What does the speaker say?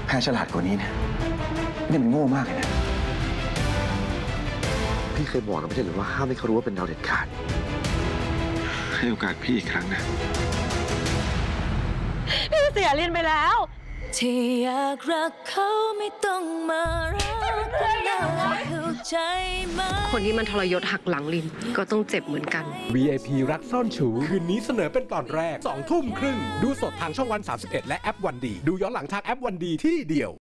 แพ้ฉลาดกว่านี้นะนี่มันโง่มากเลยนะพี่เคยบอกแล้วไม่ใช่หรือว่าห้ามให้เขารู้ว่าเป็นเราเด็ดขาดให้โอกาสพี่อีกครั้งนะพี่เสียเรียนไปแล้วที่อยากรักเขาไม่ต้องมารักกันนะเข้าใจไหมคนที่มันทรยศหักหลังลินก็ต้องเจ็บเหมือนกัน VIP รักซ่อนชูคืนนี้เสนอเป็นตอนแรก 20:30 น.ดูสดทางช่องวัน 31 และแอปวันดีดูย้อนหลังทางแอปวันดีที่เดียว